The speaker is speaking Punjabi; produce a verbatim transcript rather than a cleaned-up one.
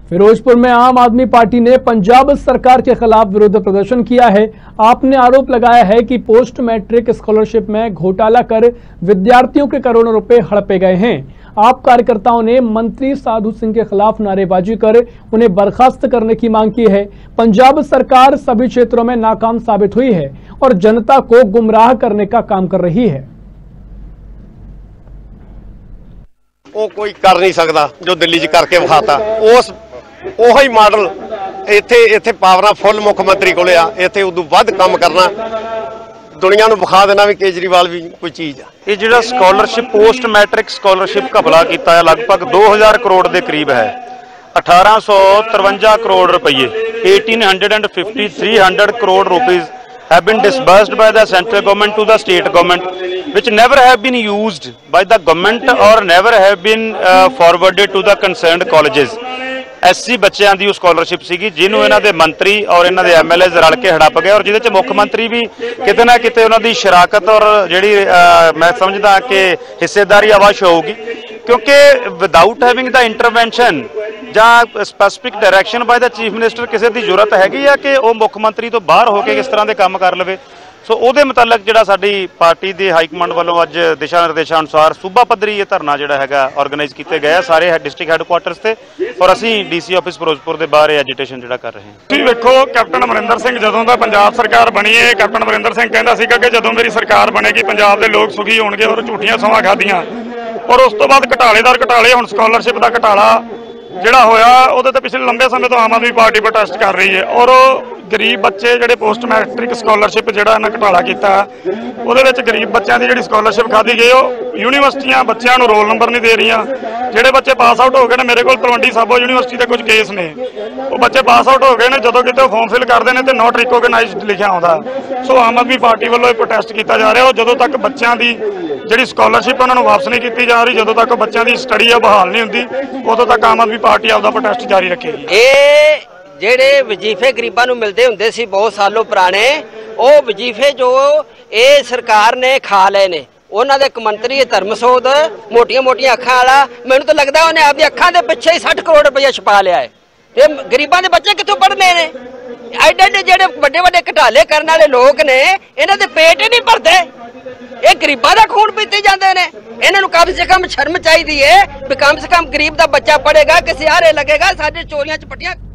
फिरोजपुर में आम आदमी पार्टी ने पंजाब सरकार के खिलाफ विरोध प्रदर्शन किया है। आपने आरोप लगाया है कि पोस्ट मैट्रिक स्कॉलरशिप में घोटाला कर विद्यार्थियों के करोड़ों रुपए हड़पे गए हैं। आप कार्यकर्ताओं ने मंत्री साधु सिंह के खिलाफ नारेबाजी कर उन्हें बर्खास्त करने की मांग की है। पंजाब सरकार सभी क्षेत्रों में नाकाम साबित हुई है और जनता को गुमराह करने का काम कर रही है। वो कोई कर नहीं सकता जो दिल्ली च करके विखाता। उस ਉਹੀ ਮਾਡਲ ਇੱਥੇ ਇੱਥੇ ਪਾਵਰਾਂ ਫੁੱਲ ਮੁੱਖ ਮੰਤਰੀ ਕੋਲੇ ਆ। ਇੱਥੇ ਉਦੋਂ ਵੱਧ ਕੰਮ ਕਰਨਾ, ਦੁਨੀਆ ਨੂੰ ਵਿਖਾ ਦੇਣਾ ਵੀ ਕੇਜਰੀਵਾਲ ਵੀ ਕੋਈ ਚੀਜ਼ ਆ। ਇਹ ਜਿਹੜਾ ਸਕਾਲਰਸ਼ਿਪ ਪੋਸਟ ਮੈਟ੍ਰਿਕ ਸਕਾਲਰਸ਼ਿਪ ਘਪਲਾ ਕੀਤਾ ਹੈ ਲਗਭਗ दो हज़ार ਕਰੋੜ ਦੇ ਕਰੀਬ ਹੈ। अठारह सौ तिरवंजा ਕਰੋੜ ਰੁਪਏ अठारह सौ पचास तीन सौ crore rupees have been disbursed by the central government to the state government, which never have been used by the government or never have been uh, forwarded to the concerned colleges. SC ਬੱਚਿਆਂ ਦੀ ਉਹ ਸਕਾਲਰਸ਼ਿਪ ਸੀਗੀ ਜਿਹਨੂੰ ਇਹਨਾਂ ਦੇ ਮੰਤਰੀ ਔਰ ਇਹਨਾਂ ਦੇ ਐਮਐਲਏਜ਼ ਰਲ ਕੇ ਹੜਪ ਗਏ ਔਰ ਜਿਹਦੇ ਚ ਮੁੱਖ ਮੰਤਰੀ ਵੀ ਕਿਤੇ ਨਾ ਕਿਤੇ ਉਹਨਾਂ ਦੀ ਸ਼ਰਾਕਤ ਔਰ ਜਿਹੜੀ ਮੈਂ ਸਮਝਦਾ ਕਿ ਹਿੱਸੇਦਾਰੀ ਅਵਸ਼ ਹੋਊਗੀ, ਕਿਉਂਕਿ ਵਿਦਆਊਟ ਹੈਵਿੰਗ ਦਾ ਇੰਟਰਵੈਂਸ਼ਨ ਜਾਂ specific direction by the chief minister ਕਿਸੇ ਦੀ ਜ਼ਰੂਰਤ ਹੈਗੀ ਆ ਕਿ ਉਹ ਮੁੱਖ ਮੰਤਰੀ ਤੋਂ ਬਾਹਰ ਹੋ ਕੇ ਕਿਸ ਤਰ੍ਹਾਂ ਦੇ ਕੰਮ ਕਰ ਲਵੇ। ਸੋ ਉਹਦੇ ਮੁਤਲਕ ਜਿਹੜਾ ਸਾਡੀ ਪਾਰਟੀ ਦੇ ਹਾਈ ਕਮਾਂਡ ਵੱਲੋਂ ਅੱਜ ਦਿਸ਼ਾ ਨਿਰਦੇਸ਼ਾਂ ਅਨੁਸਾਰ ਸੂਬਾ ਪੱਧਰੀ ਇਹ ਧਰਨਾ ਜਿਹੜਾ ਹੈਗਾ ਆਰਗੇਨਾਈਜ਼ ਕੀਤੇ ਗਏ ਸਾਰੇ ਡਿਸਟ੍ਰਿਕਟ ਹੈੱਡਕੁਆਟਰਸ ਤੇ ਔਰ ਅਸੀਂ ਡੀਸੀ ਆਫਿਸ ਫਿਰੋਜ਼ਪੁਰ ਦੇ ਬਾਹਰ ਇਹ ਐਜੀਟੇਸ਼ਨ ਜਿਹੜਾ ਕਰ ਰਹੇ ਹਾਂ। ਤੁਸੀਂ ਵੇਖੋ ਕੈਪਟਨ ਅਮਰਿੰਦਰ ਸਿੰਘ ਜਦੋਂ ਦਾ ਪੰਜਾਬ ਸਰਕਾਰ ਬਣੀ ਹੈ, ਕੈਪਟਨ ਅਮਰਿੰਦਰ ਸਿੰਘ ਕਹਿੰਦਾ ਸੀਗਾ ਕਿ ਜਦੋਂ ਮੇਰੀ ਸਰਕਾਰ ਬਣੇਗੀ ਪੰਜਾਬ ਦੇ ਲੋਕ ਸੁਖੀ ਹੋਣਗੇ ਔਰ ਝੂਠੀਆਂ ਸੌਂਹਾਂ ਖਾਧੀਆਂ ਔਰ ਉਸ ਤੋਂ ਬਾਅਦ ਘਟਾਲੇਦਾਰ ਘਟਾਲੇ ਹੁਣ ਸਕਾਲਰਸ਼ਿਪ ਦਾ ਘਟਾਲਾ ਜਿਹੜਾ ਹੋਇਆ ਉਹਦੇ ਤੇ ਪਿਛਲੇ ਲੰਬੇ ਸਮੇਂ ਤੋਂ ਆਮ ਆਦਮੀ ਪਾਰਟੀ ਪ੍ਰੋਟੈਸਟ ਕਰ ਰਹੀ ਹੈ ਔਰ ਗਰੀਬ ਬੱਚੇ ਜਿਹੜੇ ਪੋਸਟ ਮੈਟ੍ਰਿਕ ਸਕਾਲਰਸ਼ਿਪ ਜਿਹੜਾ ਇਹਨਾਂ ਘਟਾਲਾ ਕੀਤਾ ਉਹਦੇ ਵਿੱਚ ਗਰੀਬ ਬੱਚਿਆਂ ਦੀ ਜਿਹੜੀ ਸਕਾਲਰਸ਼ਿਪ ਖਾਧੀ ਗਈ ਉਹ ਯੂਨੀਵਰਸਿਟੀਆਂ ਬੱਚਿਆਂ ਨੂੰ ਰੋਲ ਨੰਬਰ ਨਹੀਂ ਦੇ ਰਹੀਆਂ। ਜਿਹੜੇ ਬੱਚੇ ਪਾਸ ਆਊਟ ਹੋ ਗਏ ਨੇ, ਮੇਰੇ ਕੋਲ ਤਲਵੰਡੀ ਸਾਬੋ ਯੂਨੀਵਰਸਿਟੀ ਦੇ ਕੁਝ ਕੇਸ ਨੇ, ਉਹ ਬੱਚੇ ਪਾਸ ਆਊਟ ਹੋ ਗਏ ਨੇ, ਜਦੋਂ ਕਿਤੇ ਉਹ ਫਾਰਮ ਫਿਲ ਕਰਦੇ ਨੇ ਤੇ ਨਾਟ ਰਿਕੋਗਨਾਈਜ਼ਡ ਲਿਖਿਆ ਆਉਂਦਾ। ਸੋ ਆਮ ਆਦਮੀ ਪਾਰਟੀ ਵੱਲੋਂ ਇਹ ਪ੍ਰੋਟੈਸਟ ਕੀਤਾ ਜਾ ਰਿਹਾ ਉਹ ਜਦੋਂ ਤੱਕ ਬੱਚਿਆਂ ਦੀ ਜਿਹੜੀ ਸਕਾਲਰਸ਼ਿਪ ਉਹਨਾਂ ਨੂੰ ਵਾਪਸ ਨਹੀਂ ਕੀਤੀ ਜਾ ਰਹੀ, ਜਦੋਂ ਤੱਕ ਬੱਚਿਆਂ ਦੀ ਸਟੱਡੀ ਆ ਬਹਾਲ ਨਹੀਂ ਹੁੰਦੀ, ਉਦੋਂ ਤੱਕ ਆਮ ਆਦਮੀ ਪਾਰਟੀ ਆਪਦਾ ਪ੍ਰੋਟੈਸਟ ਜਾਰੀ ਰੱਖੇਗੀ। ਇਹ ਜਿਹੜੇ ਵਜ਼ੀਫੇ ਗਰੀਬਾਂ ਨੂੰ ਮਿਲਦੇ ਹੁੰਦੇ ਸੀ ਬਹੁਤ ਸਾਲੋਂ ਪੁਰਾਣੇ, ਉਹ ਵਜ਼ੀਫੇ ਜੋ ਇਹ ਸਰਕਾਰ ਨੇ ਖਾ ਲਏ ਨੇ। ਉਹਨਾਂ ਦੇ ਇੱਕ ਮੰਤਰੀ ਧਰਮਸੋਧ ਮੋਟੀਆਂ ਮੋਟੀਆਂ ਅੱਖਾਂ ਵਾਲਾ, ਮੈਨੂੰ ਤਾਂ ਲੱਗਦਾ ਉਹਨੇ ਆਪਦੀ ਅੱਖਾਂ ਦੇ ਪਿੱਛੇ ਹੀ ਸੱਠ ਕਰੋੜ ਰੁਪਇਆ ਛਪਾ ਲਿਆ ਹੈ। ਤੇ ਗਰੀਬਾਂ ਦੇ ਬੱਚੇ ਕਿੱਥੋਂ ਪੜ੍ਹਨੇ ਨੇ? ਐਡੇ ਐਡੇ ਜਿਹੜੇ ਵੱਡੇ ਵੱਡੇ ਘਟਾਲੇ ਕਰਨ ਵਾਲੇ ਲੋਕ ਨੇ, ਇਹਨਾਂ ਦੇ ਪੇਟ ਹੀ ਨਹੀਂ ਭਰਦੇ। ਇਹ ਗਰੀਬਾਂ ਦਾ ਖੂਨ ਪੀਤੇ ਜਾਂਦੇ ਨੇ। ਇਹਨਾਂ ਨੂੰ ਕਮ ਸੇ ਕਮ ਸ਼ਰਮ ਚਾਹੀਦੀ ਹੈ ਵੀ ਕਮ ਸੇ ਕਮ ਗਰੀਬ ਦਾ ਬੱਚਾ ਪੜ੍ਹੇਗਾ, ਕਿਸੇ ਹਾਰੇ ਲੱਗੇਗਾ। ਸਾਡੇ ਚੋਰੀਆਂ ਚਪੱਟੀਆਂ